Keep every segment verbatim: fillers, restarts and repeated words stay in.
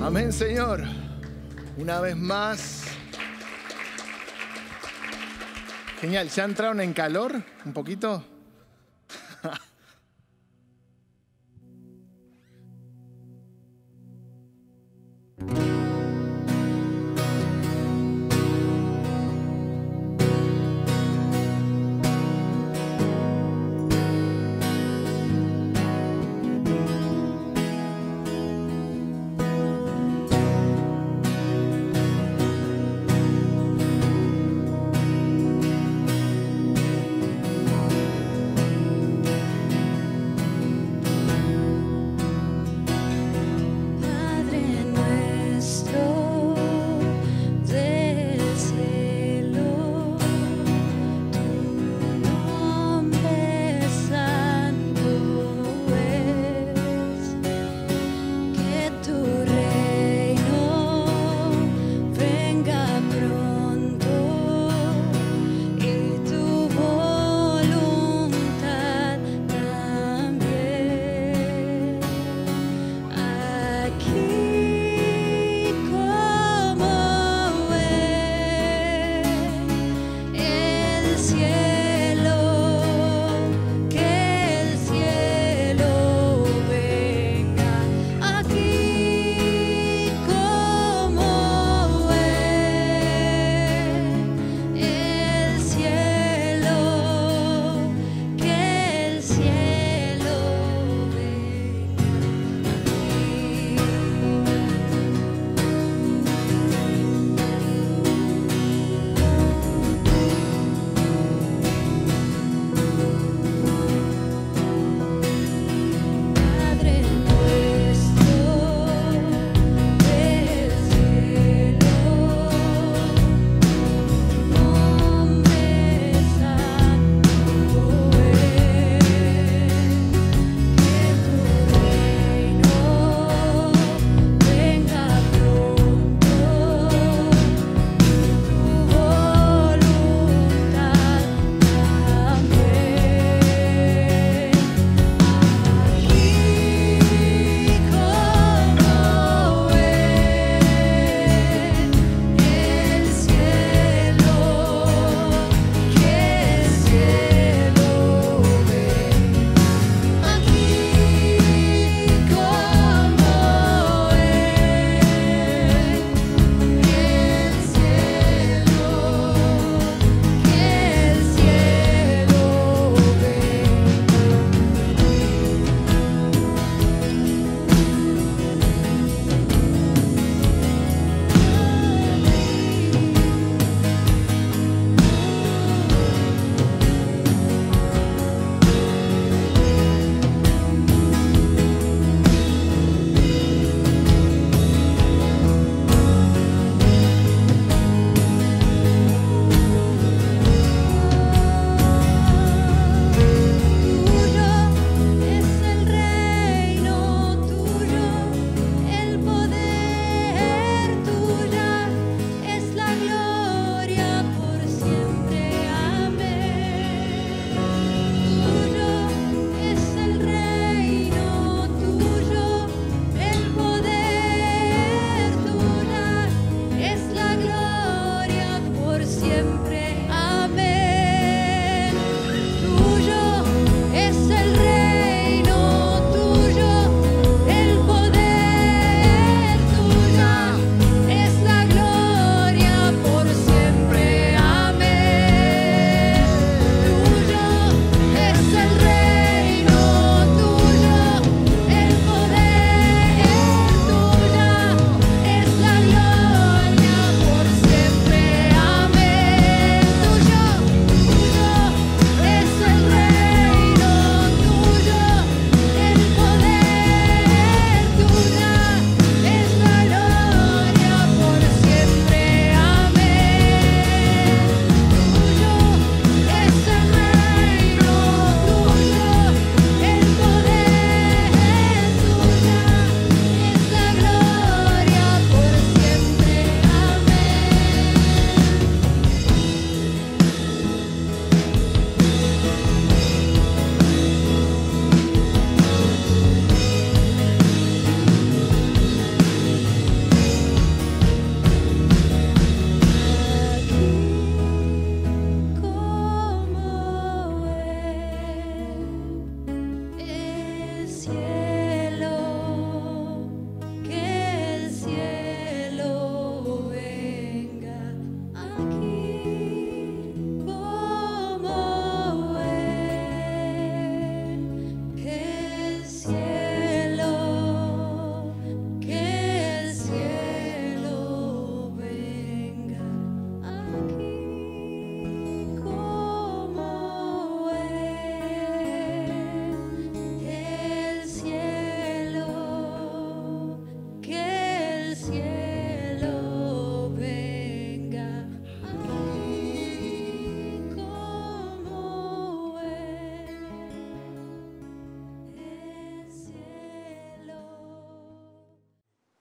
Amén, Señor. Una vez más. Genial. ¿Ya entraron en calor un poquito?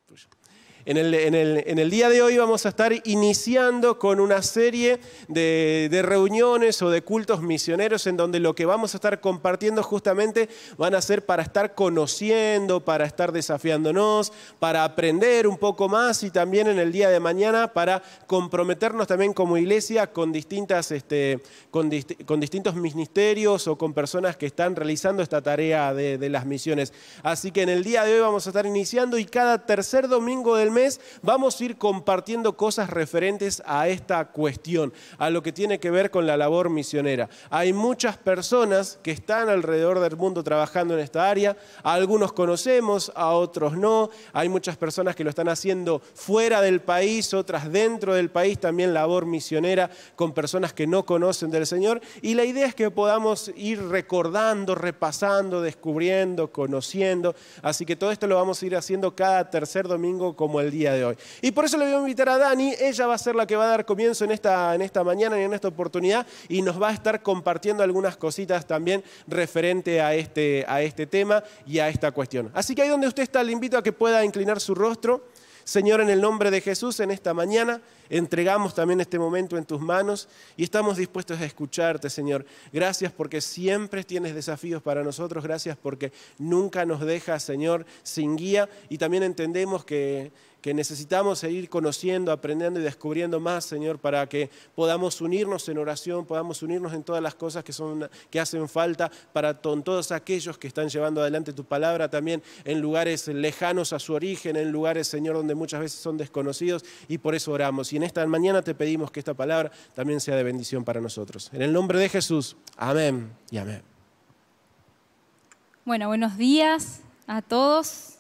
tuyo. En el, en, el, en el día de hoy vamos a estar iniciando con una serie de, de reuniones o de cultos misioneros en donde lo que vamos a estar compartiendo justamente van a ser para estar conociendo, para estar desafiándonos, para aprender un poco más y también en el día de mañana para comprometernos también como iglesia con, distintas, este, con, dist, con distintos ministerios o con personas que están realizando esta tarea de, de las misiones. Así que en el día de hoy vamos a estar iniciando y cada tercer domingo del mes vamos a ir compartiendo cosas referentes a esta cuestión, a lo que tiene que ver con la labor misionera. Hay muchas personas que están alrededor del mundo trabajando en esta área, a algunos conocemos, a otros no. Hay muchas personas que lo están haciendo fuera del país, otras dentro del país, también labor misionera con personas que no conocen del Señor. Y la idea es que podamos ir recordando, repasando, descubriendo, conociendo. Así que todo esto lo vamos a ir haciendo cada tercer domingo como el día de hoy. Y por eso le voy a invitar a Dani. Ella va a ser la que va a dar comienzo en esta, en esta mañana y en esta oportunidad y nos va a estar compartiendo algunas cositas también referente a este, a este tema y a esta cuestión. Así que ahí donde usted está, le invito a que pueda inclinar su rostro. Señor, en el nombre de Jesús, en esta mañana, entregamos también este momento en tus manos y estamos dispuestos a escucharte, Señor. Gracias porque siempre tienes desafíos para nosotros. Gracias porque nunca nos dejas, Señor, sin guía. Y también entendemos que, que necesitamos seguir conociendo, aprendiendo y descubriendo más, Señor, para que podamos unirnos en oración, podamos unirnos en todas las cosas que, son, que hacen falta para con todos aquellos que están llevando adelante tu palabra, también en lugares lejanos a su origen, en lugares, Señor, donde muchas veces son desconocidos, y por eso oramos. Y en esta mañana te pedimos que esta palabra también sea de bendición para nosotros. En el nombre de Jesús, amén y amén. Bueno, buenos días a todos.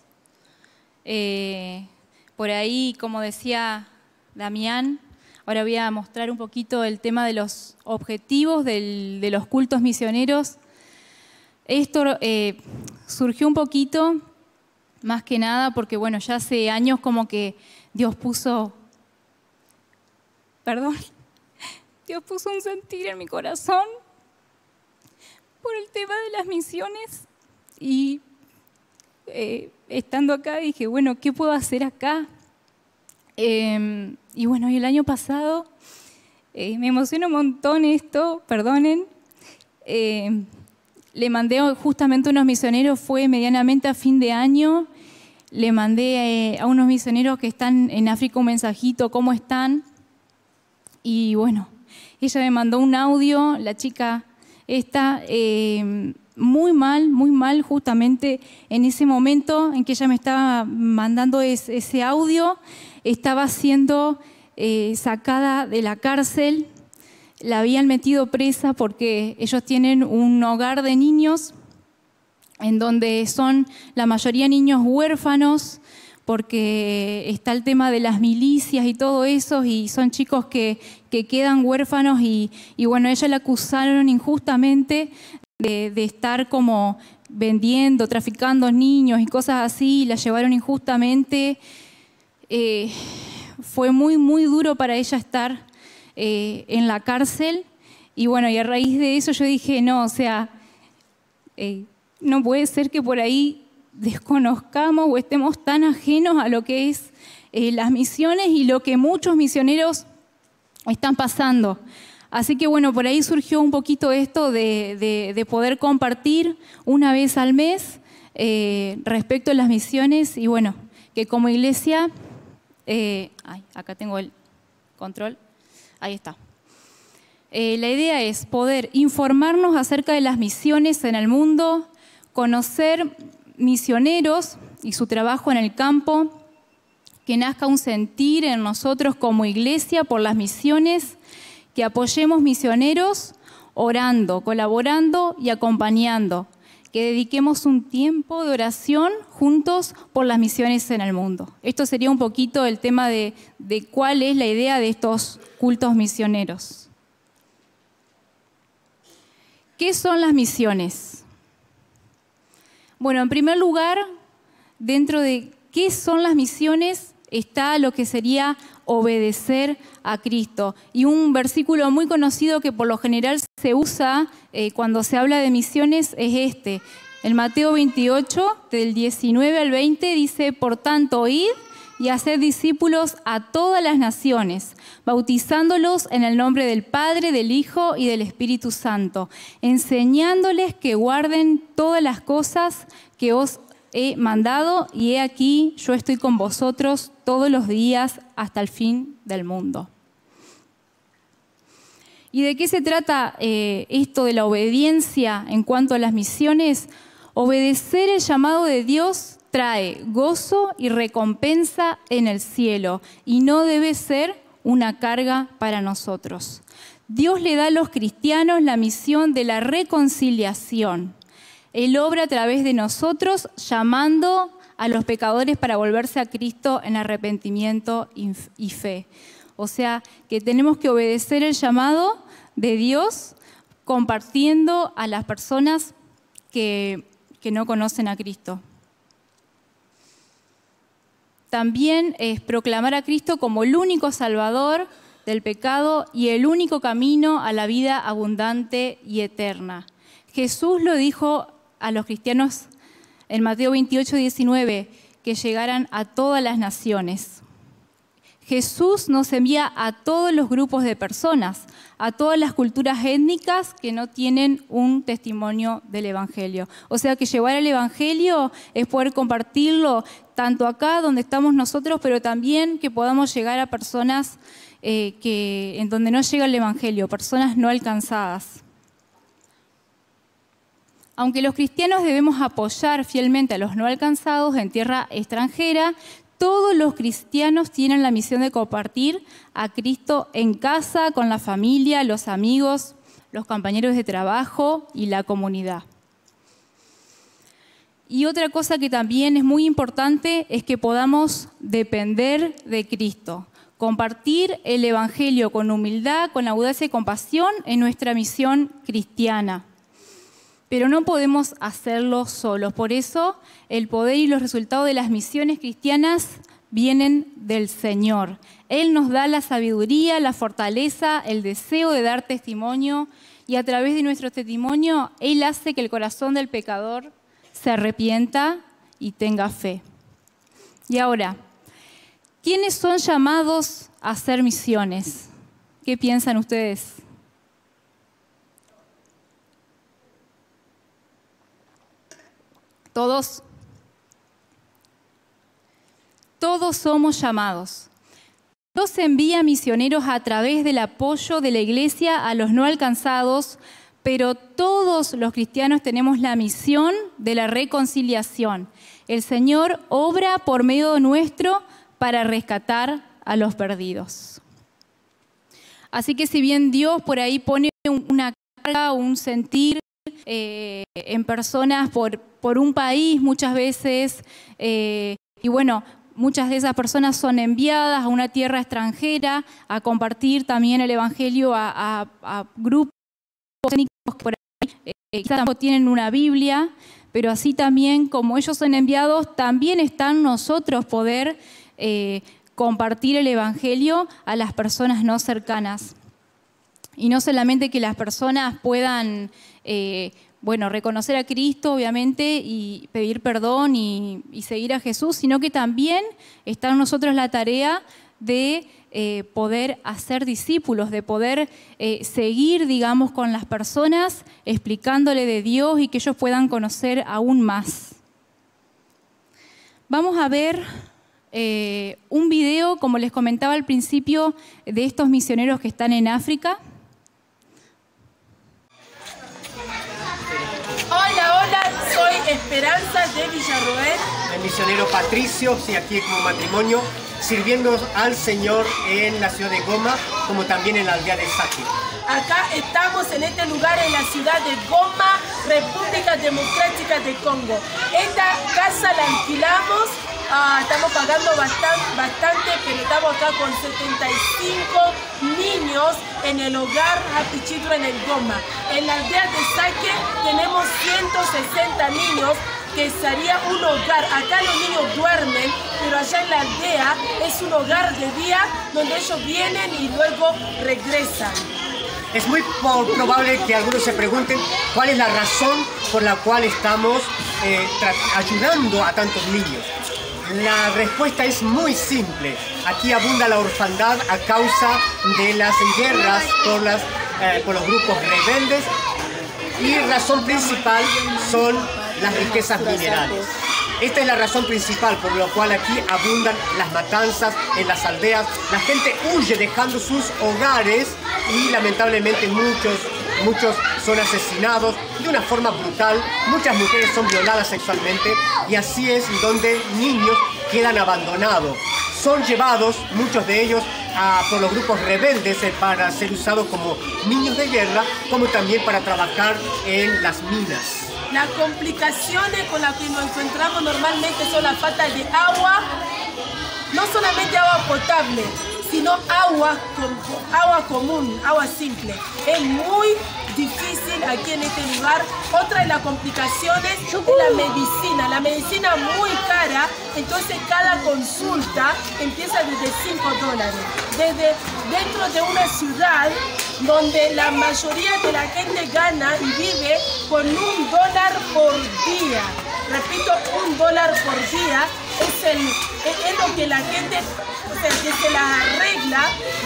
Eh... Por ahí, como decía Damián, ahora voy a mostrar un poquito el tema de los objetivos del, de los cultos misioneros. Esto eh, surgió un poquito, más que nada, porque bueno, ya hace años como que Dios puso, perdón, Dios puso un sentir en mi corazón por el tema de las misiones y Eh, estando acá dije, bueno, ¿qué puedo hacer acá? Eh, y bueno, y el año pasado, eh, me emociona un montón esto, perdonen, eh, le mandé justamente a unos misioneros, fue medianamente a fin de año, le mandé eh, a unos misioneros que están en África un mensajito, ¿cómo están? Y bueno, ella me mandó un audio, la chica esta, eh, muy mal, muy mal, justamente en ese momento en que ella me estaba mandando ese, ese audio, estaba siendo eh, sacada de la cárcel, la habían metido presa porque ellos tienen un hogar de niños en donde son la mayoría niños huérfanos, porque está el tema de las milicias y todo eso, y son chicos que, que quedan huérfanos y, y bueno, ella la acusaron injustamente De, de estar como vendiendo, traficando niños y cosas así, y la llevaron injustamente. Eh, fue muy, muy duro para ella estar eh, en la cárcel. Y bueno, y a raíz de eso yo dije, no, o sea, eh, no puede ser que por ahí desconozcamos o estemos tan ajenos a lo que es eh, las misiones y lo que muchos misioneros están pasando. Así que bueno, por ahí surgió un poquito esto de, de, de poder compartir una vez al mes eh, respecto a las misiones y bueno, que como iglesia, eh, ay, acá tengo el control, ahí está. Eh, la idea es poder informarnos acerca de las misiones en el mundo, conocer misioneros y su trabajo en el campo, que nazca un sentir en nosotros como iglesia por las misiones, que apoyemos misioneros orando, colaborando y acompañando, que dediquemos un tiempo de oración juntos por las misiones en el mundo. Esto sería un poquito el tema de, de cuál es la idea de estos cultos misioneros. ¿Qué son las misiones? Bueno, en primer lugar, dentro de qué son las misiones está lo que sería obedecer a Cristo. Y un versículo muy conocido que por lo general se usa eh, cuando se habla de misiones es este. En Mateo veintiocho, del diecinueve al veinte, dice, por tanto, id y haced discípulos a todas las naciones, bautizándolos en el nombre del Padre, del Hijo y del Espíritu Santo, enseñándoles que guarden todas las cosas que os he mandado, y he aquí, yo estoy con vosotros todos los días hasta el fin del mundo. ¿Y de qué se trata eh, esto de la obediencia en cuanto a las misiones? Obedecer el llamado de Dios trae gozo y recompensa en el cielo y no debe ser una carga para nosotros. Dios le da a los cristianos la misión de la reconciliación. Él obra a través de nosotros llamando a los pecadores para volverse a Cristo en arrepentimiento y fe. O sea, que tenemos que obedecer el llamado de Dios compartiendo a las personas que, que no conocen a Cristo. También es proclamar a Cristo como el único Salvador del pecado y el único camino a la vida abundante y eterna. Jesús lo dijo a los cristianos en Mateo veintiocho, diecinueve, que llegaran a todas las naciones. Jesús nos envía a todos los grupos de personas, a todas las culturas étnicas que no tienen un testimonio del Evangelio. O sea que llevar el Evangelio es poder compartirlo tanto acá donde estamos nosotros, pero también que podamos llegar a personas eh, que, en donde no llega el Evangelio, personas no alcanzadas. Aunque los cristianos debemos apoyar fielmente a los no alcanzados en tierra extranjera, todos los cristianos tienen la misión de compartir a Cristo en casa, con la familia, los amigos, los compañeros de trabajo y la comunidad. Y otra cosa que también es muy importante es que podamos depender de Cristo. Compartir el Evangelio con humildad, con audacia y compasión en nuestra misión cristiana. Pero no podemos hacerlo solos. Por eso el poder y los resultados de las misiones cristianas vienen del Señor. Él nos da la sabiduría, la fortaleza, el deseo de dar testimonio, y a través de nuestro testimonio Él hace que el corazón del pecador se arrepienta y tenga fe. Y ahora, ¿quiénes son llamados a hacer misiones? ¿Qué piensan ustedes? Todos, todos somos llamados. Dios envía misioneros a través del apoyo de la iglesia a los no alcanzados, pero todos los cristianos tenemos la misión de la reconciliación. El Señor obra por medio nuestro para rescatar a los perdidos. Así que si bien Dios por ahí pone una carga, un sentir eh, en personas por, por un país muchas veces, eh, y bueno, muchas de esas personas son enviadas a una tierra extranjera a compartir también el Evangelio a, a, a grupos étnicos por ahí, eh, quizás tampoco tienen una Biblia, pero así también como ellos son enviados, también están nosotros poder eh, compartir el Evangelio a las personas no cercanas. Y no solamente que las personas puedan eh, bueno, reconocer a Cristo, obviamente, y pedir perdón y, y seguir a Jesús, sino que también está en nosotros la tarea de eh, poder hacer discípulos, de poder eh, seguir, digamos, con las personas, explicándole de Dios y que ellos puedan conocer aún más. Vamos a ver eh, un video, como les comentaba al principio, de estos misioneros que están en África. Hola, hola, soy Esperanza de Villarroel. El misionero Patricio, sí, aquí como matrimonio, sirviendo al Señor en la ciudad de Goma, como también en la aldea de Sake. Acá estamos en este lugar en la ciudad de Goma, República Democrática de Congo. Esta casa la alquilamos, uh, estamos pagando bastante, bastante, pero estamos acá con setenta y cinco niños en el hogar Happy Children en Goma. En la aldea de Sake tenemos ciento sesenta niños, que sería un hogar. Acá los niños duermen, pero allá en la aldea es un hogar de día donde ellos vienen y luego regresan. Es muy probable que algunos se pregunten cuál es la razón por la cual estamos eh, ayudando a tantos niños. La respuesta es muy simple. Aquí abunda la orfandad a causa de las guerras por, las, eh, por los grupos rebeldes, y razón principal son las riquezas minerales. Esta es la razón principal por la cual aquí abundan las matanzas en las aldeas. La gente huye dejando sus hogares y lamentablemente muchos, muchos son asesinados de una forma brutal. Muchas mujeres son violadas sexualmente y así es donde niños quedan abandonados. Son llevados, muchos de ellos, a, por los grupos rebeldes eh, para ser usados como niños de guerra, como también para trabajar en las minas. Las complicaciones con las que nos encontramos normalmente son la falta de agua, no solamente agua potable, sino agua, agua común, agua simple. Es muy difícil aquí en este lugar. Otra de las complicaciones es la medicina. La medicina muy cara, entonces cada consulta empieza desde cinco dólares. Desde dentro de una ciudad donde la mayoría de la gente gana y vive con un dólar por día. Repito, un dólar por día es, el, es lo que la gente, o sea, que se las arregla,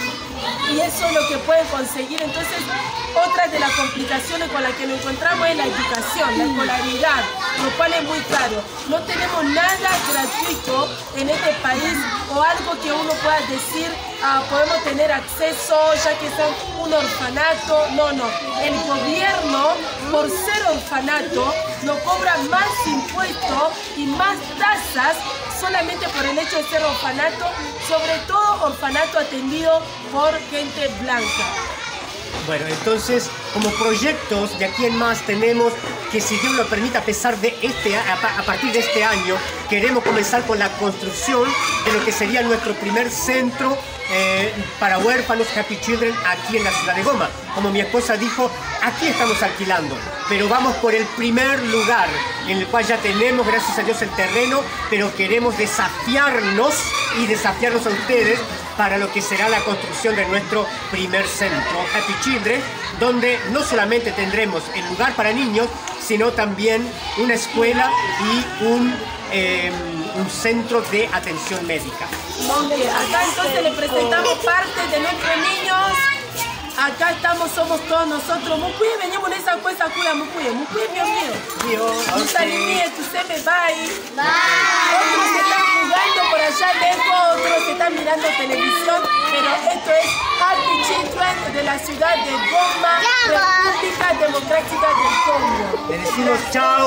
y eso es lo que pueden conseguir. Entonces, otra de las complicaciones con las que nos encontramos es la educación, la escolaridad, lo cual es muy caro. No tenemos nada gratuito en este país, o algo que uno pueda decir, ah, podemos tener acceso ya que son un orfanato. No, no. El gobierno, por ser orfanato, nos cobra más impuestos y más tasas solamente por el hecho de ser orfanato, sobre todo orfanato atendido por gente blanca. Bueno, entonces, como proyectos de aquí en más tenemos que, si Dios lo permite, a pesar de este, a, a partir de este año, queremos comenzar con la construcción de lo que sería nuestro primer centro eh, para huérfanos, Happy Children, aquí en la ciudad de Goma. Como mi esposa dijo, aquí estamos alquilando, pero vamos por el primer lugar, en el cual ya tenemos, gracias a Dios, el terreno, pero queremos desafiarnos y desafiarnos a ustedes para lo que será la construcción de nuestro primer centro, Happy Children, donde no solamente tendremos el lugar para niños, sino también una escuela y un, eh, un centro de atención médica. Donde acá entonces le presentamos parte de nuestros niños. Acá estamos, somos todos nosotros. Mucuye, venimos en esa cosa, cuya mucuye. Mucuye, mío, mío. Tú salimías, tú se me bye. Bye. Otros se están jugando por allá lejos, otros se están mirando televisión. Pero esto es Happy Children de la ciudad de Goma, República Democrática del Congo. Le decimos chao.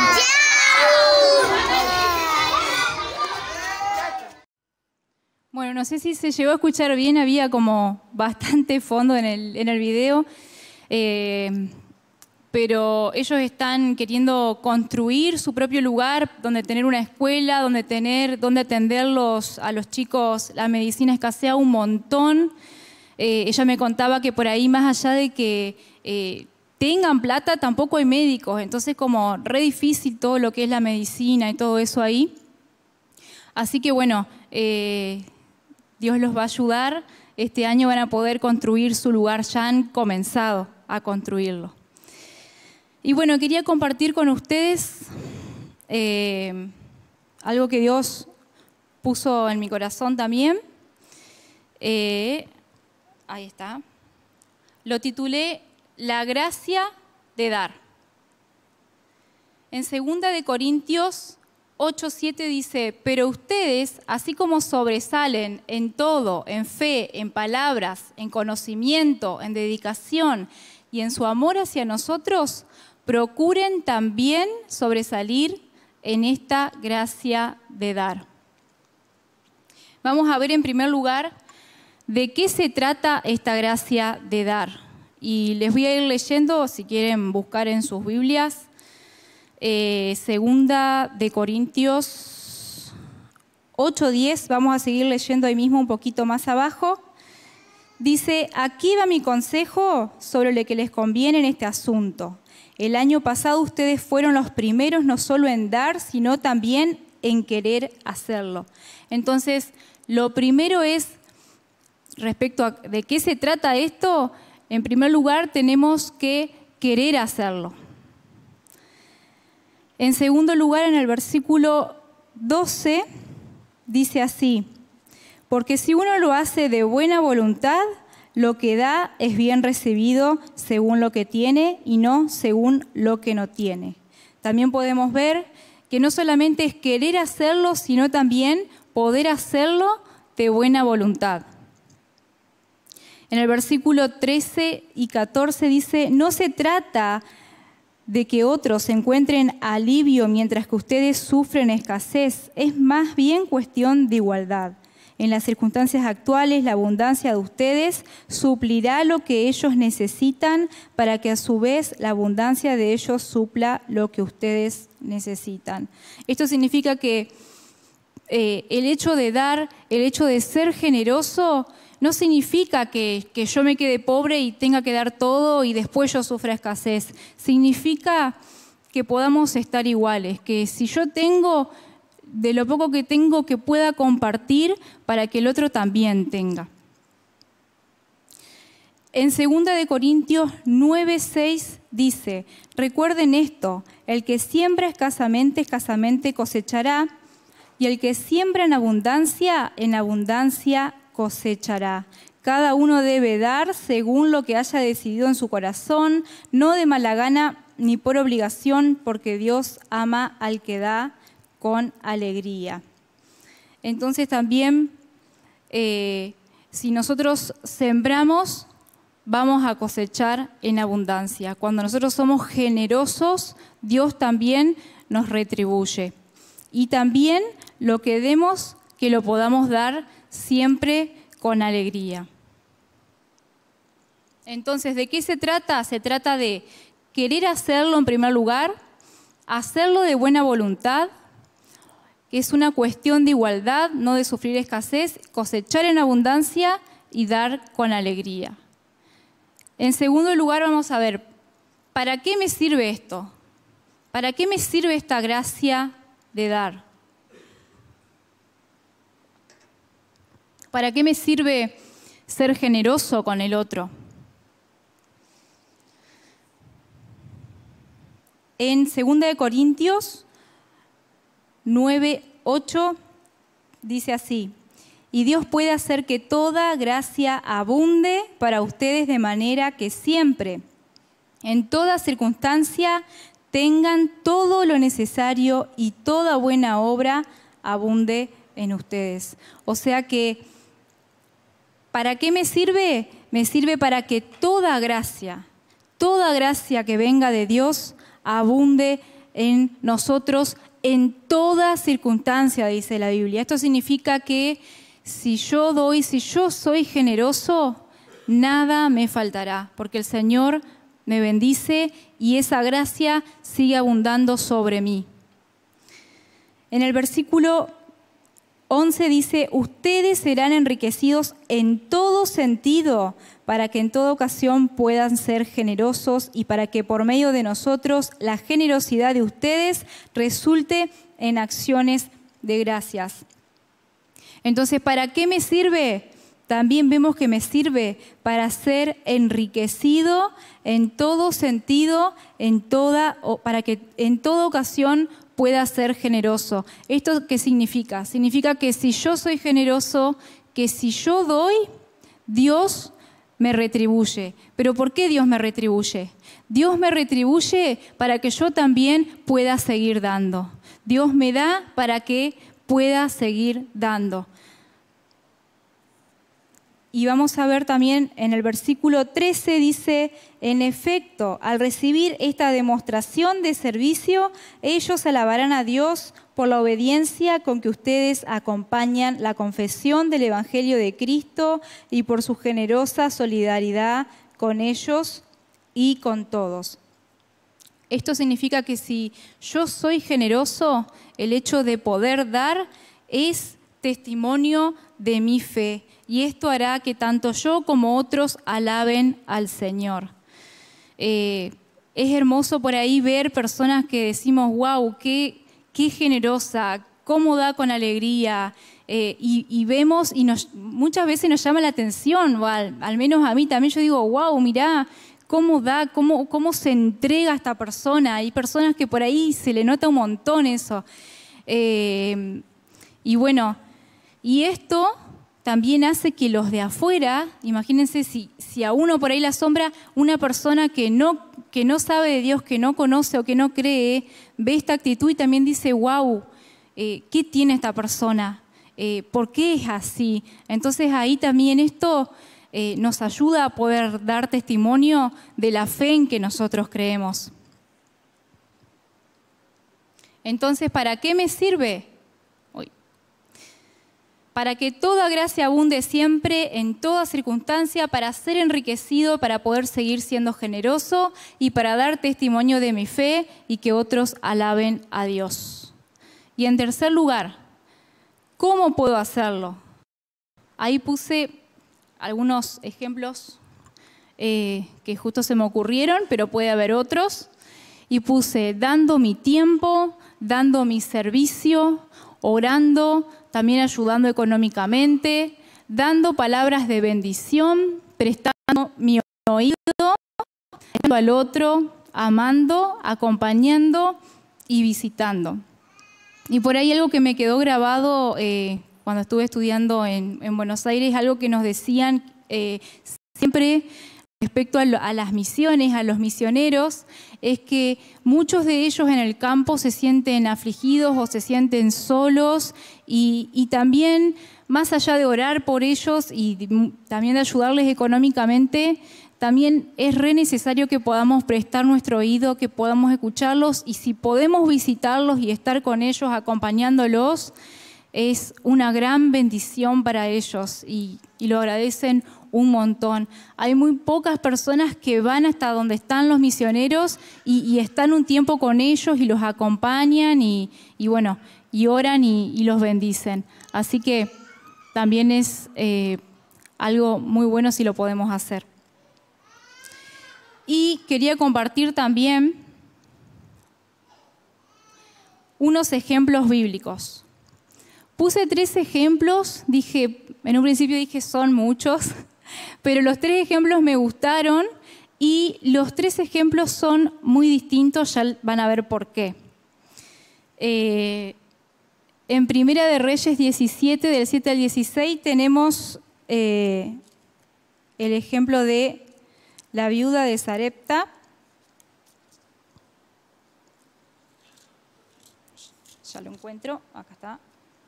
Bueno, no sé si se llegó a escuchar bien, había como bastante fondo en el, en el video, eh, pero ellos están queriendo construir su propio lugar, donde tener una escuela, donde, tener, donde atenderlos a los chicos. La medicina escasea un montón. Eh, ella me contaba que por ahí, más allá de que eh, tengan plata, tampoco hay médicos, entonces como re difícil todo lo que es la medicina y todo eso ahí. Así que bueno, eh, Dios los va a ayudar. Este año van a poder construir su lugar, ya han comenzado a construirlo. Y bueno, quería compartir con ustedes eh, algo que Dios puso en mi corazón también. Eh, ahí está. Lo titulé La gracia de dar. En segunda de Corintios ocho siete dice, pero ustedes, así como sobresalen en todo, en fe, en palabras, en conocimiento, en dedicación y en su amor hacia nosotros, procuren también sobresalir en esta gracia de dar. Vamos a ver en primer lugar de qué se trata esta gracia de dar. Y les voy a ir leyendo, si quieren buscar en sus Biblias, Eh, segunda de Corintios ocho diez, vamos a seguir leyendo ahí mismo un poquito más abajo. Dice, aquí va mi consejo sobre lo que les conviene en este asunto. El año pasado ustedes fueron los primeros no solo en dar, sino también en querer hacerlo. Entonces, lo primero es, respecto a de qué se trata esto, en primer lugar tenemos que querer hacerlo. En segundo lugar, en el versículo doce, dice así: porque si uno lo hace de buena voluntad, lo que da es bien recibido según lo que tiene y no según lo que no tiene. También podemos ver que no solamente es querer hacerlo, sino también poder hacerlo de buena voluntad. En el versículo trece y catorce dice: no se trata de que otros encuentren alivio mientras que ustedes sufren escasez, es más bien cuestión de igualdad. En las circunstancias actuales, la abundancia de ustedes suplirá lo que ellos necesitan para que a su vez la abundancia de ellos supla lo que ustedes necesitan. Esto significa que eh, el hecho de dar, el hecho de ser generoso, no significa que, que yo me quede pobre y tenga que dar todo y después yo sufra escasez. Significa que podamos estar iguales, que si yo tengo, de lo poco que tengo, que pueda compartir para que el otro también tenga. En segunda de Corintios nueve, seis dice: recuerden esto, el que siembra escasamente, escasamente cosechará, y el que siembra en abundancia, en abundancia cosechará. Cada uno debe dar según lo que haya decidido en su corazón, no de mala gana ni por obligación, porque Dios ama al que da con alegría. Entonces también, eh, si nosotros sembramos, vamos a cosechar en abundancia. Cuando nosotros somos generosos, Dios también nos retribuye. Y también lo que demos, que lo podamos dar siempre con alegría. Entonces, ¿de qué se trata? Se trata de querer hacerlo en primer lugar, hacerlo de buena voluntad, que es una cuestión de igualdad, no de sufrir escasez, cosechar en abundancia y dar con alegría. En segundo lugar, vamos a ver, ¿para qué me sirve esto? ¿Para qué me sirve esta gracia de dar? ¿Para qué me sirve ser generoso con el otro? En segunda de Corintios nueve, ocho dice así: y Dios puede hacer que toda gracia abunde para ustedes de manera que siempre, en toda circunstancia, tengan todo lo necesario y toda buena obra abunde en ustedes. O sea que, ¿para qué me sirve? Me sirve para que toda gracia, toda gracia que venga de Dios abunde en nosotros en toda circunstancia, dice la Biblia. Esto significa que si yo doy, si yo soy generoso, nada me faltará, porque el Señor me bendice y esa gracia sigue abundando sobre mí. En el versículo once dice: ustedes serán enriquecidos en todo sentido, para que en toda ocasión puedan ser generosos y para que por medio de nosotros la generosidad de ustedes resulte en acciones de gracias. Entonces, ¿para qué me sirve? También vemos que me sirve para ser enriquecido en todo sentido, en toda, para que en toda ocasión pueda ser generoso. ¿Esto qué significa? Significa que si yo soy generoso, que si yo doy, Dios me retribuye. ¿Pero por qué Dios me retribuye? Dios me retribuye para que yo también pueda seguir dando. Dios me da para que pueda seguir dando. Y vamos a ver también en el versículo trece, dice: en efecto, al recibir esta demostración de servicio, ellos alabarán a Dios por la obediencia con que ustedes acompañan la confesión del Evangelio de Cristo y por su generosa solidaridad con ellos y con todos. Esto significa que si yo soy generoso, el hecho de poder dar es testimonio de mi fe. Y esto hará que tanto yo como otros alaben al Señor. Eh, es hermoso por ahí ver personas que decimos: wow, qué, qué generosa, cómo da con alegría. Eh, y, y vemos, y nos, muchas veces nos llama la atención, o al, al menos a mí también, yo digo: wow, mirá cómo da, cómo, cómo se entrega a esta persona. Hay personas que por ahí se le nota un montón eso. Eh, y bueno, Y esto también hace que los de afuera, imagínense si, si a uno por ahí le asombra una persona que no, que no sabe de Dios, que no conoce o que no cree, ve esta actitud y también dice, wow, eh, ¿qué tiene esta persona? Eh, ¿Por qué es así? Entonces ahí también esto eh, nos ayuda a poder dar testimonio de la fe en que nosotros creemos. Entonces, ¿para qué me sirve? Para que toda gracia abunde siempre, en toda circunstancia, para ser enriquecido, para poder seguir siendo generoso y para dar testimonio de mi fe y que otros alaben a Dios. Y en tercer lugar, ¿cómo puedo hacerlo? Ahí puse algunos ejemplos eh, que justo se me ocurrieron, pero puede haber otros. Y puse dando mi tiempo, dando mi servicio, orando, también ayudando económicamente, dando palabras de bendición, prestando mi oído, ayudando al otro, amando, acompañando y visitando. Y por ahí algo que me quedó grabado eh, cuando estuve estudiando en, en Buenos Aires, algo que nos decían eh, siempre respecto a, lo, a las misiones, a los misioneros, es que muchos de ellos en el campo se sienten afligidos o se sienten solos y, y también, más allá de orar por ellos y también de ayudarles económicamente, también es re necesario que podamos prestar nuestro oído, que podamos escucharlos y si podemos visitarlos y estar con ellos acompañándolos, es una gran bendición para ellos y, y lo agradecen un montón. Hay muy pocas personas que van hasta donde están los misioneros y, y están un tiempo con ellos y los acompañan y, y bueno, y oran y, y los bendicen. Así que también es eh, algo muy bueno si lo podemos hacer. Y quería compartir también unos ejemplos bíblicos. Puse tres ejemplos, dije, en un principio dije son muchos, pero los tres ejemplos me gustaron y los tres ejemplos son muy distintos, ya van a ver por qué. Eh, en Primera de Reyes diecisiete, del siete al dieciséis, tenemos eh, el ejemplo de la viuda de Sarepta. Ya lo encuentro, acá está.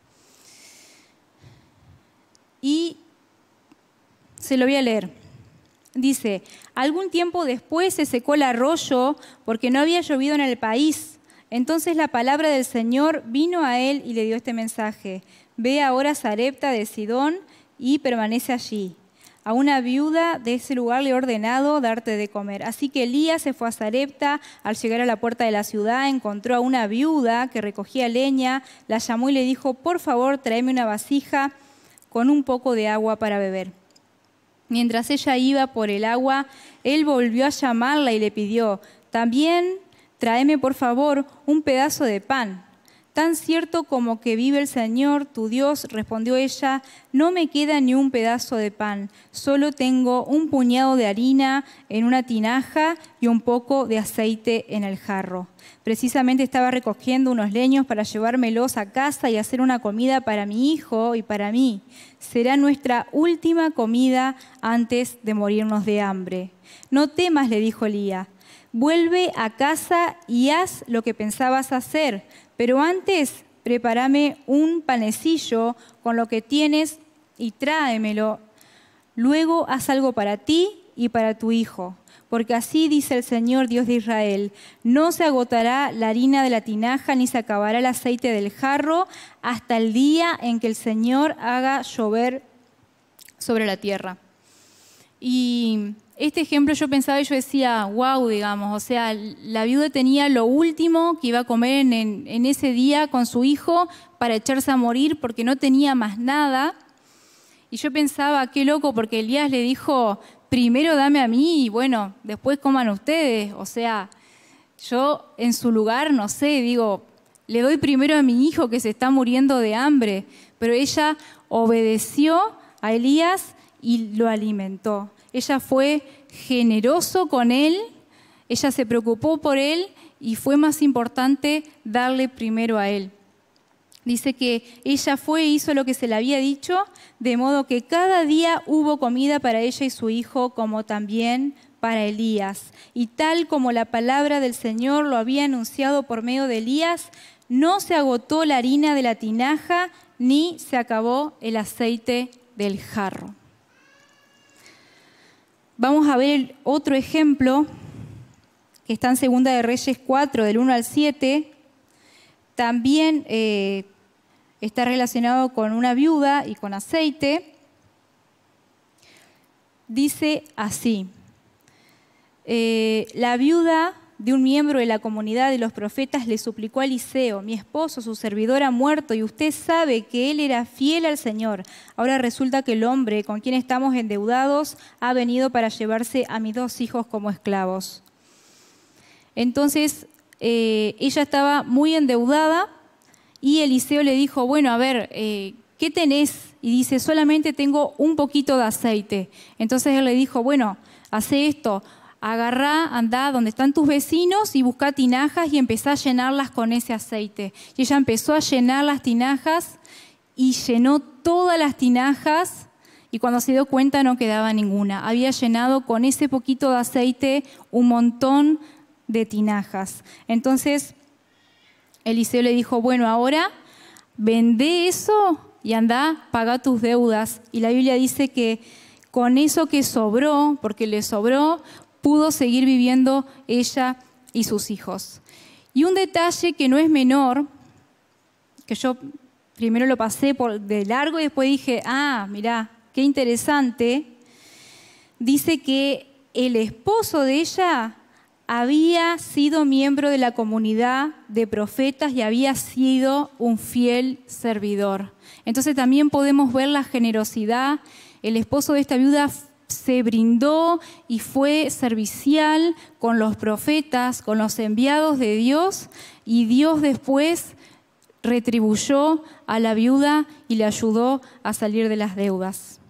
Y se lo voy a leer. Dice, algún tiempo después se secó el arroyo porque no había llovido en el país. Entonces la palabra del Señor vino a él y le dio este mensaje. Ve ahora a Sarepta de Sidón y permanece allí. A una viuda de ese lugar le he ordenado darte de comer. Así que Elías se fue a Sarepta. Al llegar a la puerta de la ciudad encontró a una viuda que recogía leña. La llamó y le dijo, por favor, tráeme una vasija con un poco de agua para beber. Mientras ella iba por el agua, él volvió a llamarla y le pidió, también tráeme por favor un pedazo de pan. Tan cierto como que vive el Señor, tu Dios, respondió ella, no me queda ni un pedazo de pan, solo tengo un puñado de harina en una tinaja y un poco de aceite en el jarro. Precisamente estaba recogiendo unos leños para llevármelos a casa y hacer una comida para mi hijo y para mí. Será nuestra última comida antes de morirnos de hambre. No temas, le dijo Elías, vuelve a casa y haz lo que pensabas hacer, pero antes prepárame un panecillo con lo que tienes y tráemelo. Luego haz algo para ti y para tu hijo. Porque así dice el Señor Dios de Israel, no se agotará la harina de la tinaja ni se acabará el aceite del jarro hasta el día en que el Señor haga llover sobre la tierra. Y este ejemplo yo pensaba y yo decía, wow, digamos, o sea, la viuda tenía lo último que iba a comer en, en, en ese día con su hijo para echarse a morir porque no tenía más nada. Y yo pensaba, qué loco, porque Elías le dijo, primero dame a mí y bueno, después coman ustedes. O sea, yo en su lugar, no sé, digo, le doy primero a mi hijo que se está muriendo de hambre. Pero ella obedeció a Elías y lo alimentó. Ella fue generoso con él, ella se preocupó por él y fue más importante darle primero a él. dice que ella fue e hizo lo que se le había dicho, de modo que cada día hubo comida para ella y su hijo, como también para Elías. Y tal como la palabra del Señor lo había anunciado por medio de Elías, no se agotó la harina de la tinaja, ni se acabó el aceite del jarro. Vamos a ver otro ejemplo que está en Segunda de Reyes cuatro, del uno al siete. También eh, está relacionado con una viuda y con aceite. Dice así: eh, la viuda de un miembro de la comunidad de los profetas le suplicó a Eliseo: mi esposo, su servidor, ha muerto y usted sabe que él era fiel al Señor. Ahora resulta que el hombre con quien estamos endeudados ha venido para llevarse a mis dos hijos como esclavos. Entonces eh, ella estaba muy endeudada y Eliseo le dijo: bueno, a ver, eh, ¿qué tenés? Y dice: solamente tengo un poquito de aceite. Entonces él le dijo: bueno, hace esto. Agarrá, andá donde están tus vecinos y buscá tinajas y empezá a llenarlas con ese aceite. Y ella empezó a llenar las tinajas y llenó todas las tinajas y cuando se dio cuenta no quedaba ninguna. Había llenado con ese poquito de aceite un montón de tinajas. Entonces Eliseo le dijo: bueno, ahora vendé eso y andá, pagá tus deudas. Y la Biblia dice que con eso que sobró, porque le sobró, pudo seguir viviendo ella y sus hijos. Y un detalle que no es menor, que yo primero lo pasé por de largo y después dije: ah, mirá, qué interesante. Dice que el esposo de ella había sido miembro de la comunidad de profetas y había sido un fiel servidor. Entonces también podemos ver la generosidad. El esposo de esta viuda se brindó y fue servicial con los profetas, con los enviados de Dios, y Dios después retribuyó a la viuda y le ayudó a salir de las deudas.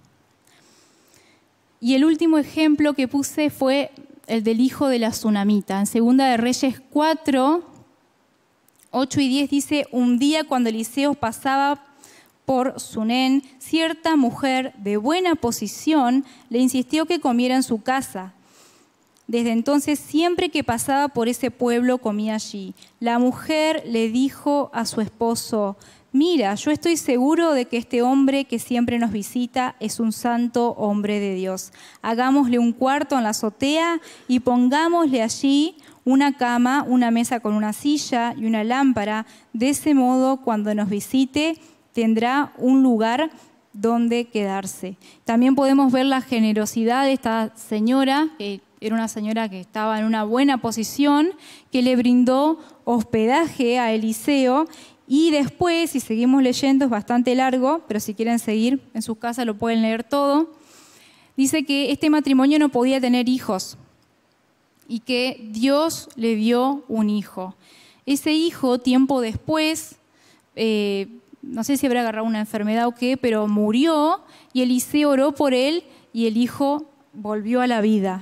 Y el último ejemplo que puse fue el del hijo de la tsunamita. En Segunda de Reyes cuatro, ocho y diez dice: un día cuando Eliseo pasaba por Sunén, cierta mujer de buena posición le insistió que comiera en su casa. Desde entonces, siempre que pasaba por ese pueblo, comía allí. La mujer le dijo a su esposo: mira, yo estoy seguro de que este hombre que siempre nos visita es un santo hombre de Dios. Hagámosle un cuarto en la azotea y pongámosle allí una cama, una mesa con una silla y una lámpara. De ese modo, cuando nos visite, tendrá un lugar donde quedarse. También podemos ver la generosidad de esta señora, que era una señora que estaba en una buena posición, que le brindó hospedaje a Eliseo. Y después, si seguimos leyendo, es bastante largo, pero si quieren seguir en sus casas lo pueden leer todo. Dice que este matrimonio no podía tener hijos y que Dios le dio un hijo. Ese hijo, tiempo después, eh, no sé si habrá agarrado una enfermedad o qué, pero murió y Eliseo oró por él y el hijo volvió a la vida.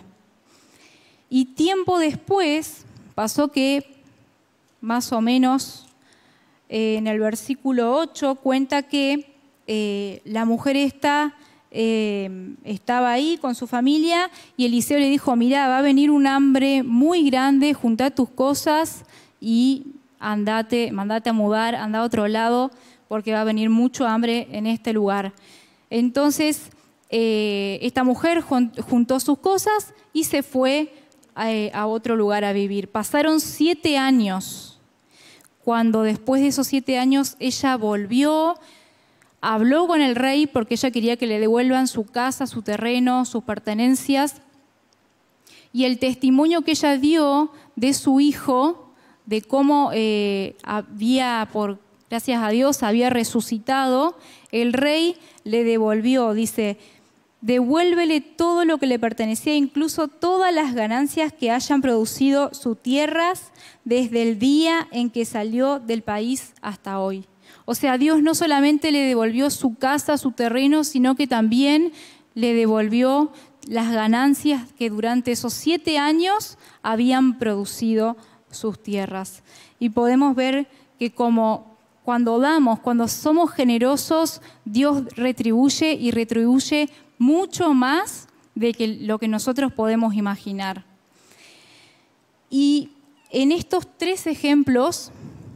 Y tiempo después pasó que más o menos eh, en el versículo ocho cuenta que eh, la mujer esta eh, estaba ahí con su familia y Eliseo le dijo: mirá, va a venir un hambre muy grande, juntá tus cosas y andate, mandate a mudar, anda a otro lado, porque va a venir mucho hambre en este lugar. Entonces, eh, esta mujer juntó sus cosas y se fue a, a otro lugar a vivir. Pasaron siete años. Cuando después de esos siete años ella volvió, habló con el rey porque ella quería que le devuelvan su casa, su terreno, sus pertenencias. Y el testimonio que ella dio de su hijo, de cómo eh, había por gracias a Dios, había resucitado, el rey le devolvió, dice: devuélvele todo lo que le pertenecía, incluso todas las ganancias que hayan producido sus tierras desde el día en que salió del país hasta hoy. O sea, Dios no solamente le devolvió su casa, su terreno, sino que también le devolvió las ganancias que durante esos siete años habían producido sus tierras. Y podemos ver que como cuando damos, cuando somos generosos, Dios retribuye y retribuye mucho más de que lo que nosotros podemos imaginar. Y en estos tres ejemplos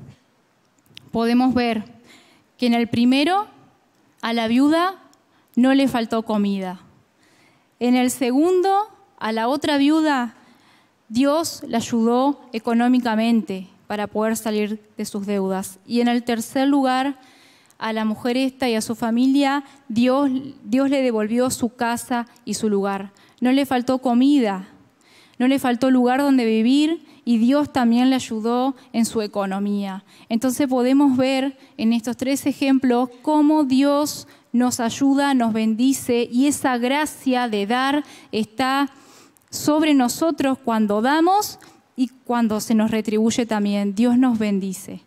podemos ver que en el primero a la viuda no le faltó comida. En el segundo, a la otra viuda, Dios la ayudó económicamente para poder salir de sus deudas. Y en el tercer lugar, a la mujer esta y a su familia, Dios, Dios le devolvió su casa y su lugar. No le faltó comida, no le faltó lugar donde vivir y Dios también le ayudó en su economía. Entonces podemos ver en estos tres ejemplos cómo Dios nos ayuda, nos bendice y esa gracia de dar está sobre nosotros cuando damos y cuando se nos retribuye también. Dios nos bendice.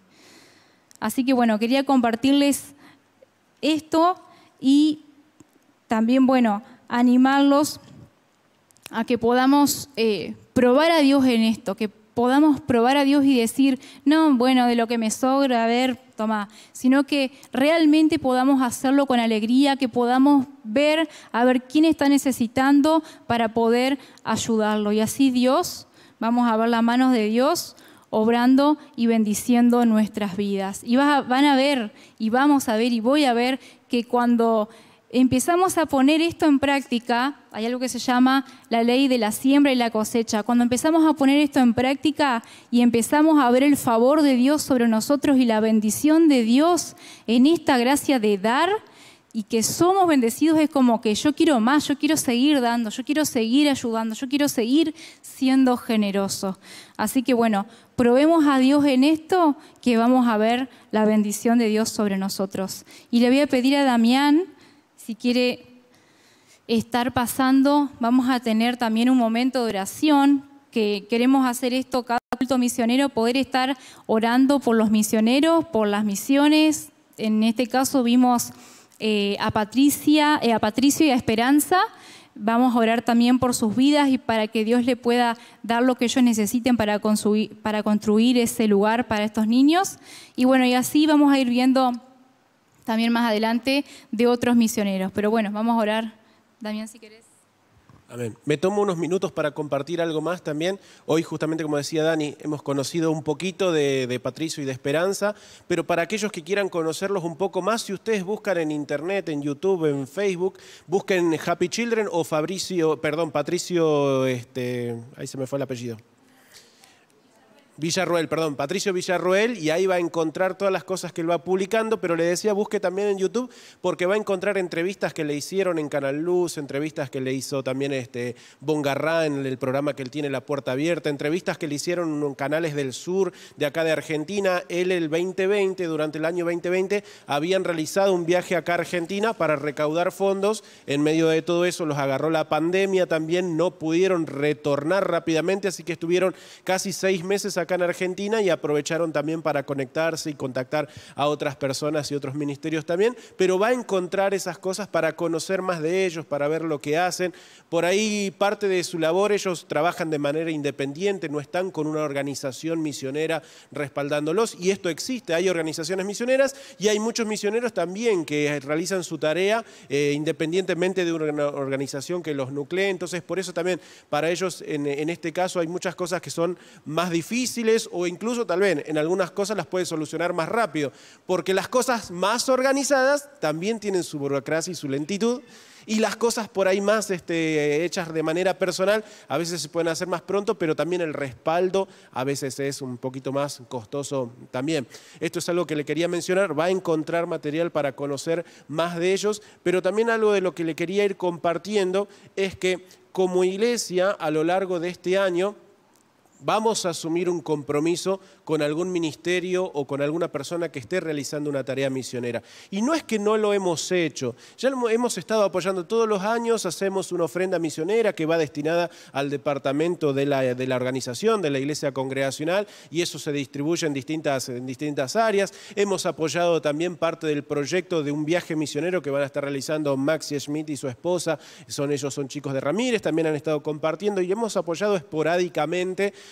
Así que bueno, quería compartirles esto y también, bueno, animarlos a que podamos eh, probar a Dios en esto, que podamos probar a Dios y decir, no, bueno, de lo que me sobra, a ver, toma, sino que realmente podamos hacerlo con alegría, que podamos ver, a ver quién está necesitando para poder ayudarlo. Y así Dios, vamos a ver las manos de Dios obrando y bendiciendo nuestras vidas. Y van a ver, y vamos a ver, y voy a ver que cuando empezamos a poner esto en práctica, hay algo que se llama la ley de la siembra y la cosecha. Cuando empezamos a poner esto en práctica y empezamos a ver el favor de Dios sobre nosotros y la bendición de Dios en esta gracia de dar y que somos bendecidos, es como que yo quiero más, yo quiero seguir dando, yo quiero seguir ayudando, yo quiero seguir siendo generoso. Así que bueno, probemos a Dios en esto, que vamos a ver la bendición de Dios sobre nosotros. Y le voy a pedir a Damián, si quiere estar pasando, vamos a tener también un momento de oración, que queremos hacer esto cada culto misionero, poder estar orando por los misioneros, por las misiones. En este caso vimos eh, a, Patricia, eh, a Patricio y a Esperanza. Vamos a orar también por sus vidas y para que Dios le pueda dar lo que ellos necesiten para construir, para construir ese lugar para estos niños. Y bueno, y así vamos a ir viendo también más adelante de otros misioneros. Pero bueno, vamos a orar. Damián, si querés. Amén. Me tomo unos minutos para compartir algo más también. Hoy, justamente como decía Dani, hemos conocido un poquito de, de Patricio y de Esperanza, pero para aquellos que quieran conocerlos un poco más, si ustedes buscan en internet, en YouTube, en Facebook, busquen Happy Children o Fabricio, perdón, Patricio, este, ahí se me fue el apellido. Villarroel, perdón, Patricio Villarroel, y ahí va a encontrar todas las cosas que él va publicando, pero le decía, busque también en YouTube, porque va a encontrar entrevistas que le hicieron en Canal Luz, entrevistas que le hizo también este Bongarrá en el programa que él tiene La Puerta Abierta, entrevistas que le hicieron en canales del sur, de acá de Argentina. Él el veinte veinte, durante el año veinte veinte, habían realizado un viaje acá a Argentina para recaudar fondos. En medio de todo eso los agarró la pandemia también, no pudieron retornar rápidamente, así que estuvieron casi seis meses acá en Argentina y aprovecharon también para conectarse y contactar a otras personas y otros ministerios también, pero va a encontrar esas cosas para conocer más de ellos, para ver lo que hacen. Por ahí parte de su labor, ellos trabajan de manera independiente, no están con una organización misionera respaldándolos, y esto existe, hay organizaciones misioneras y hay muchos misioneros también que realizan su tarea eh, independientemente de una organización que los nuclee. Entonces por eso también para ellos en, en este caso hay muchas cosas que son más difíciles, o incluso tal vez en algunas cosas las puede solucionar más rápido, porque las cosas más organizadas también tienen su burocracia y su lentitud, y las cosas por ahí más este, hechas de manera personal a veces se pueden hacer más pronto, pero también el respaldo a veces es un poquito más costoso también. Esto es algo que le quería mencionar, va a encontrar material para conocer más de ellos, pero también algo de lo que le quería ir compartiendo es que como iglesia a lo largo de este año vamos a asumir un compromiso con algún ministerio o con alguna persona que esté realizando una tarea misionera. Y no es que no lo hemos hecho, ya lo hemos estado apoyando todos los años, hacemos una ofrenda misionera que va destinada al departamento de la, de la organización, de la iglesia congregacional, y eso se distribuye en distintas, en distintas áreas. Hemos apoyado también parte del proyecto de un viaje misionero que van a estar realizando Maxi Schmidt y su esposa, son, ellos son chicos de Ramírez, también han estado compartiendo, y hemos apoyado esporádicamente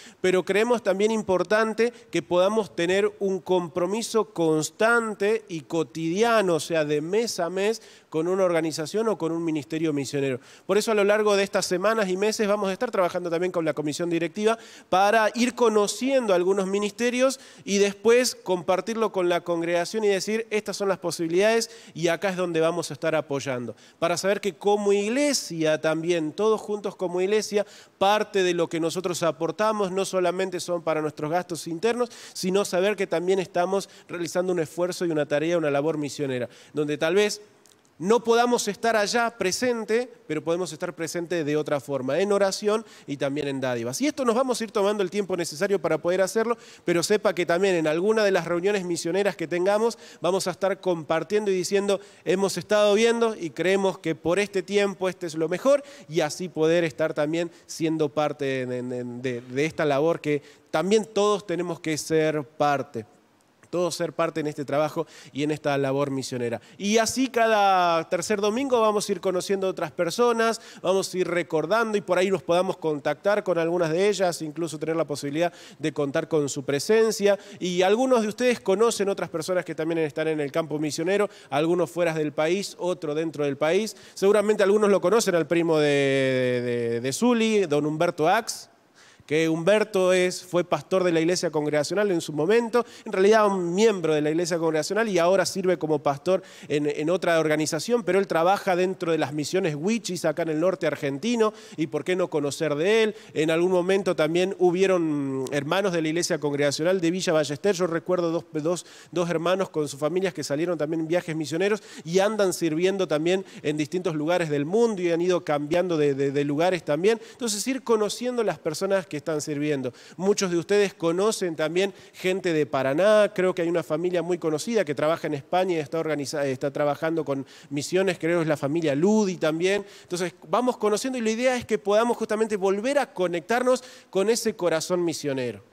pero creemos también importante que podamos tener un compromiso constante y cotidiano, o sea, de mes a mes, con una organización o con un ministerio misionero. Por eso a lo largo de estas semanas y meses vamos a estar trabajando también con la comisión directiva para ir conociendo algunos ministerios y después compartirlo con la congregación y decir, estas son las posibilidades y acá es donde vamos a estar apoyando. Para saber que como iglesia también, todos juntos como iglesia, parte de lo que nosotros aportamos no solamente son para nuestros gastos internos, sino saber que también estamos realizando un esfuerzo y una tarea, una labor misionera, donde tal vez no podamos estar allá presente, pero podemos estar presente de otra forma, en oración y también en dádivas. Y esto nos vamos a ir tomando el tiempo necesario para poder hacerlo, pero sepa que también en alguna de las reuniones misioneras que tengamos vamos a estar compartiendo y diciendo, hemos estado viendo y creemos que por este tiempo este es lo mejor, y así poder estar también siendo parte de, de, de esta labor que también todos tenemos que ser parte. Todos ser parte en este trabajo y en esta labor misionera. Y así cada tercer domingo vamos a ir conociendo otras personas, vamos a ir recordando y por ahí nos podamos contactar con algunas de ellas, incluso tener la posibilidad de contar con su presencia. Y algunos de ustedes conocen otras personas que también están en el campo misionero, algunos fuera del país, otro dentro del país. Seguramente algunos lo conocen, al primo de, de, de Zuli, don Humberto Ax, que Humberto es, fue pastor de la Iglesia Congregacional en su momento, en realidad un miembro de la Iglesia Congregacional y ahora sirve como pastor en, en otra organización, pero él trabaja dentro de las misiones Wichis acá en el norte argentino, y por qué no conocer de él. En algún momento también hubieron hermanos de la Iglesia Congregacional de Villa Ballester, yo recuerdo dos, dos, dos hermanos con sus familias que salieron también en viajes misioneros y andan sirviendo también en distintos lugares del mundo y han ido cambiando de, de, de lugares también. Entonces ir conociendo las personas que están sirviendo. Muchos de ustedes conocen también gente de Paraná, creo que hay una familia muy conocida que trabaja en España y está, organizada, está trabajando con misiones, creo que es la familia Ludi también. Entonces vamos conociendo y la idea es que podamos justamente volver a conectarnos con ese corazón misionero.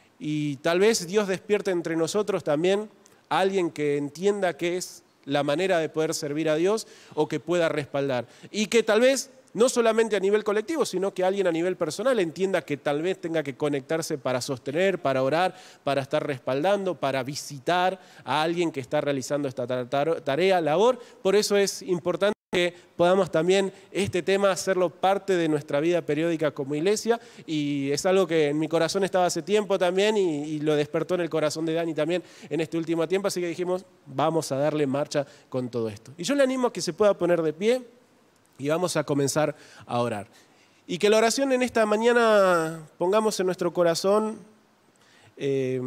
Y tal vez Dios despierte entre nosotros también a alguien que entienda qué es la manera de poder servir a Dios o que pueda respaldar. Y que tal vez no solamente a nivel colectivo, sino que alguien a nivel personal entienda que tal vez tenga que conectarse para sostener, para orar, para estar respaldando, para visitar a alguien que está realizando esta tarea, labor. Por eso es importante que podamos también este tema hacerlo parte de nuestra vida periódica como iglesia, y es algo que en mi corazón estaba hace tiempo también y, y lo despertó en el corazón de Dani también en este último tiempo, así que dijimos, vamos a darle marcha con todo esto. Y yo le animo a que se pueda poner de pie y vamos a comenzar a orar. Y que la oración en esta mañana pongamos en nuestro corazón, eh,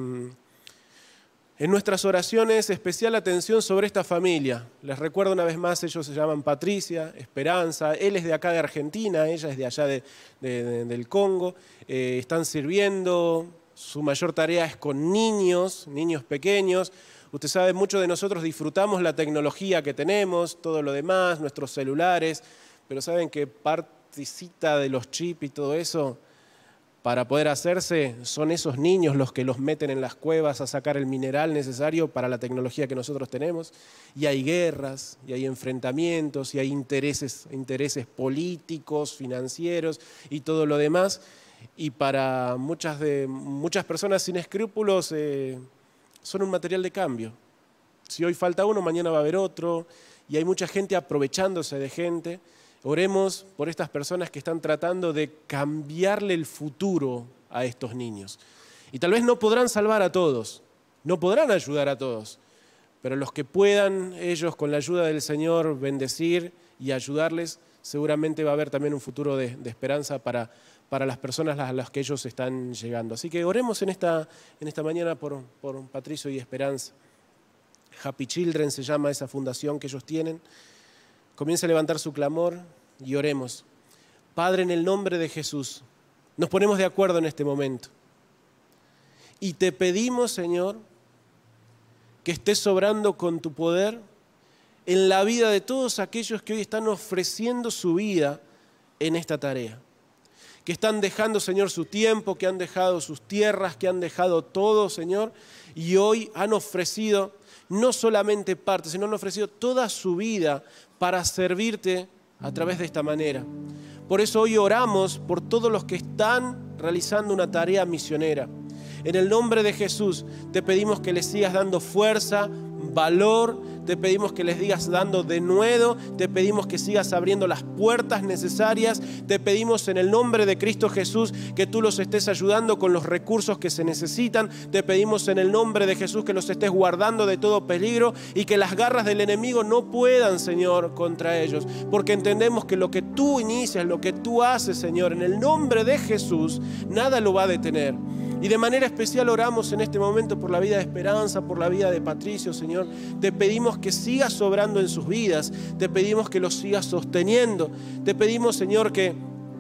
en nuestras oraciones, especial atención sobre esta familia. Les recuerdo una vez más, ellos se llaman Patricia, Esperanza, él es de acá de Argentina, ella es de allá de, de, de, del Congo, eh, están sirviendo, su mayor tarea es con niños, niños pequeños. Usted sabe, muchos de nosotros disfrutamos la tecnología que tenemos, todo lo demás, nuestros celulares, pero saben que partecita de los chips y todo eso, para poder hacerse, son esos niños los que los meten en las cuevas a sacar el mineral necesario para la tecnología que nosotros tenemos. Y hay guerras, y hay enfrentamientos, y hay intereses, intereses políticos, financieros y todo lo demás. Y para muchas, de, muchas personas sin escrúpulos, eh, son un material de cambio. Si hoy falta uno, mañana va a haber otro, y hay mucha gente aprovechándose de gente. Oremos por estas personas que están tratando de cambiarle el futuro a estos niños. Y tal vez no podrán salvar a todos, no podrán ayudar a todos, pero los que puedan ellos con la ayuda del Señor bendecir y ayudarles, seguramente va a haber también un futuro de, de esperanza para, para las personas a las que ellos están llegando. Así que oremos en esta, en esta mañana por, por Patricio y Esperanza. Happy Children se llama esa fundación que ellos tienen. Comienza a levantar su clamor y oremos. Padre, en el nombre de Jesús, nos ponemos de acuerdo en este momento. Y te pedimos, Señor, que estés sobrando con tu poder en la vida de todos aquellos que hoy están ofreciendo su vida en esta tarea. Que están dejando, Señor, su tiempo, que han dejado sus tierras, que han dejado todo, Señor, y hoy han ofrecido no solamente parte, sino han ofrecido toda su vida para servirte a través de esta manera. Por eso hoy oramos por todos los que están realizando una tarea misionera. En el nombre de Jesús te pedimos que les sigas dando fuerza, valor, te pedimos que les digas dando denuedo, te pedimos que sigas abriendo las puertas necesarias, te pedimos en el nombre de Cristo Jesús que tú los estés ayudando con los recursos que se necesitan, te pedimos en el nombre de Jesús que los estés guardando de todo peligro y que las garras del enemigo no puedan, Señor, contra ellos, porque entendemos que lo que tú inicias, lo que tú haces, Señor, en el nombre de Jesús, nada lo va a detener. Y de manera especial oramos en este momento por la vida de Esperanza, por la vida de Patricio, Señor. Te pedimos que sigas obrando en sus vidas, te pedimos que los sigas sosteniendo, te pedimos, Señor, que,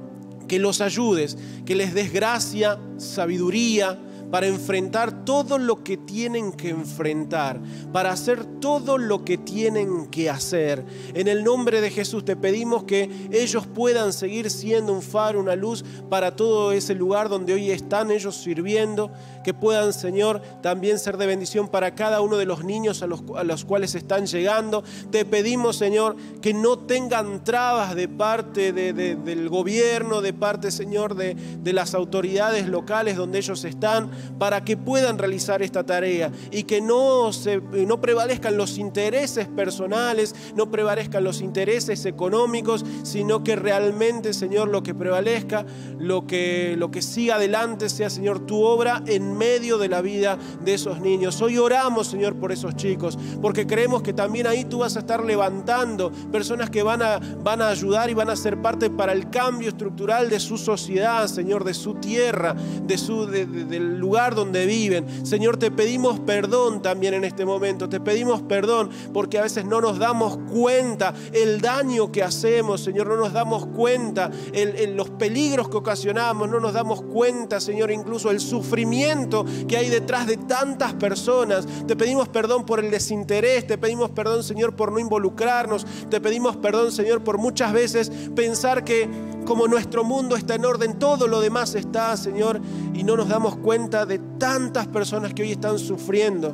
que los ayudes, que les des gracia, sabiduría, para enfrentar todo lo que tienen que enfrentar, para hacer todo lo que tienen que hacer. En el nombre de Jesús te pedimos que ellos puedan seguir siendo un faro, una luz para todo ese lugar donde hoy están ellos sirviendo, que puedan, Señor, también ser de bendición para cada uno de los niños a los, a los cuales están llegando. Te pedimos, Señor, que no tengan trabas de parte de, de, del gobierno, de parte, Señor, de, de las autoridades locales donde ellos están, para que puedan realizar esta tarea y que no, se, no prevalezcan los intereses personales, no prevalezcan los intereses económicos, sino que realmente, Señor, lo que prevalezca, lo que, lo que siga adelante sea, Señor, tu obra en medio de la vida de esos niños. Hoy oramos, Señor, por esos chicos, porque creemos que también ahí tú vas a estar levantando personas que van a, van a ayudar y van a ser parte para el cambio estructural de su sociedad, Señor, de su tierra, de su, de, de, del lugar lugar donde viven. Señor, te pedimos perdón también en este momento, te pedimos perdón porque a veces no nos damos cuenta el daño que hacemos, Señor, no nos damos cuenta el, el, los peligros que ocasionamos, no nos damos cuenta, Señor, incluso el sufrimiento que hay detrás de tantas personas. Te pedimos perdón por el desinterés, te pedimos perdón, Señor, por no involucrarnos, te pedimos perdón, Señor, por muchas veces pensar que como nuestro mundo está en orden, todo lo demás está, Señor, y no nos damos cuenta de tantas personas que hoy están sufriendo.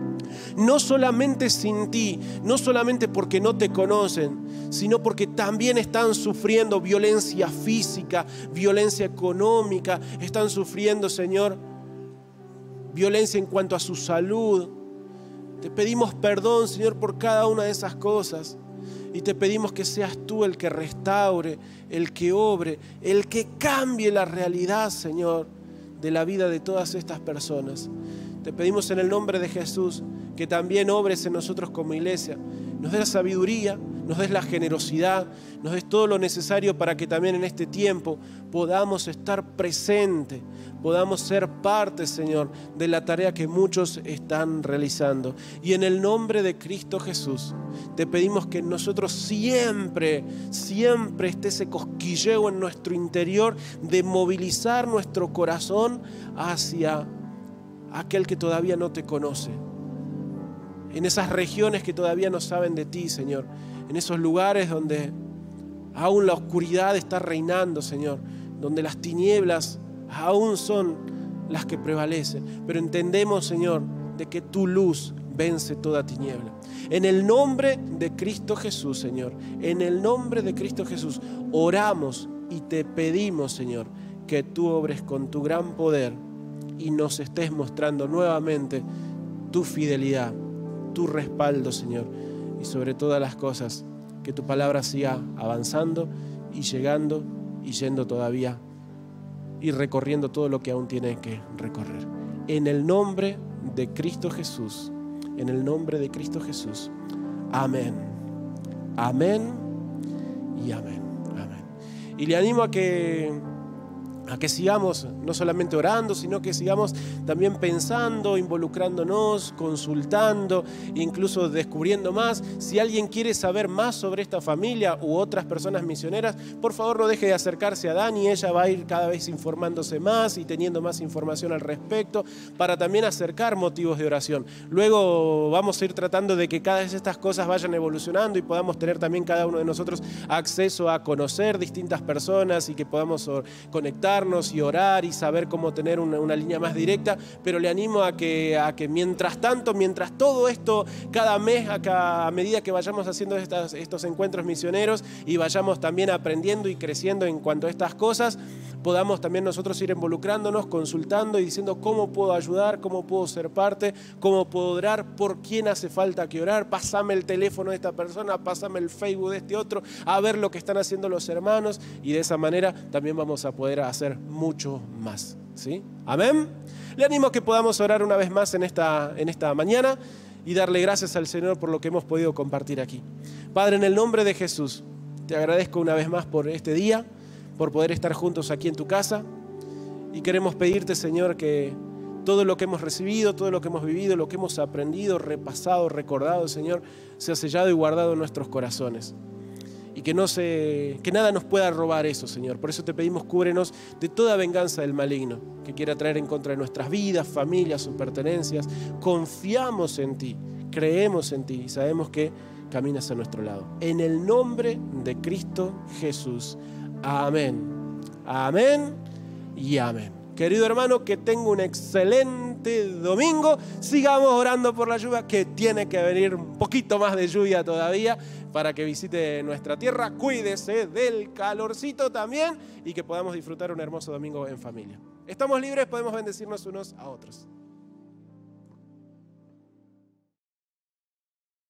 No solamente sin ti, no solamente porque no te conocen, sino porque también están sufriendo violencia física, violencia económica, están sufriendo, Señor, violencia en cuanto a su salud. Te pedimos perdón, Señor, por cada una de esas cosas. Y te pedimos que seas tú el que restaure, el que obre, el que cambie la realidad, Señor, de la vida de todas estas personas. Te pedimos en el nombre de Jesús que también obres en nosotros como iglesia. Nos des la sabiduría, nos des la generosidad, nos des todo lo necesario para que también en este tiempo podamos estar presentes, podamos ser parte, Señor, de la tarea que muchos están realizando. Y en el nombre de Cristo Jesús, te pedimos que nosotros siempre, siempre esté ese cosquilleo en nuestro interior de movilizar nuestro corazón hacia aquel que todavía no te conoce. En esas regiones que todavía no saben de ti, Señor. En esos lugares donde aún la oscuridad está reinando, Señor. Donde las tinieblas aún son las que prevalecen. Pero entendemos, Señor, de que tu luz vence toda tiniebla. En el nombre de Cristo Jesús, Señor. En el nombre de Cristo Jesús, oramos y te pedimos, Señor, que tú obres con tu gran poder y nos estés mostrando nuevamente tu fidelidad, tu respaldo, Señor, y sobre todas las cosas, que tu palabra siga avanzando y llegando y yendo todavía y recorriendo todo lo que aún tiene que recorrer. En el nombre de Cristo Jesús, en el nombre de Cristo Jesús. Amén. Amén y amén. Amén. Y le animo a que a que sigamos no solamente orando, sino que sigamos también pensando, involucrándonos, consultando, incluso descubriendo más. Si alguien quiere saber más sobre esta familia u otras personas misioneras, por favor no deje de acercarse a Dani. Ella va a ir cada vez informándose más y teniendo más información al respecto para también acercar motivos de oración. Luego vamos a ir tratando de que cada vez estas cosas vayan evolucionando y podamos tener también cada uno de nosotros acceso a conocer distintas personas y que podamos conectar y orar y saber cómo tener una, una línea más directa, pero le animo a que, a que mientras tanto, mientras todo esto, cada mes, a, cada, a medida que vayamos haciendo estas, estos encuentros misioneros y vayamos también aprendiendo y creciendo en cuanto a estas cosas, podamos también nosotros ir involucrándonos, consultando y diciendo cómo puedo ayudar, cómo puedo ser parte, cómo puedo orar, por quién hace falta que orar, pásame el teléfono de esta persona, pásame el Facebook de este otro, a ver lo que están haciendo los hermanos, y de esa manera también vamos a poder hacer mucho más, ¿sí? Amén. Le animo a que podamos orar una vez más en esta, en esta mañana y darle gracias al Señor por lo que hemos podido compartir aquí. Padre, en el nombre de Jesús, te agradezco una vez más por este día, por poder estar juntos aquí en tu casa, y queremos pedirte, Señor, que todo lo que hemos recibido, todo lo que hemos vivido, lo que hemos aprendido, repasado, recordado, Señor, sea sellado y guardado en nuestros corazones. Y que, no se, que nada nos pueda robar eso, Señor. Por eso te pedimos, cúbrenos de toda venganza del maligno que quiera traer en contra de nuestras vidas, familias o pertenencias. Confiamos en ti, creemos en ti y sabemos que caminas a nuestro lado. En el nombre de Cristo Jesús. Amén. Amén y amén. Querido hermano, que tenga un excelente domingo. Sigamos orando por la lluvia, que tiene que venir un poquito más de lluvia todavía para que visite nuestra tierra. Cuídese del calorcito también y que podamos disfrutar un hermoso domingo en familia. Estamos libres, podemos bendecirnos unos a otros.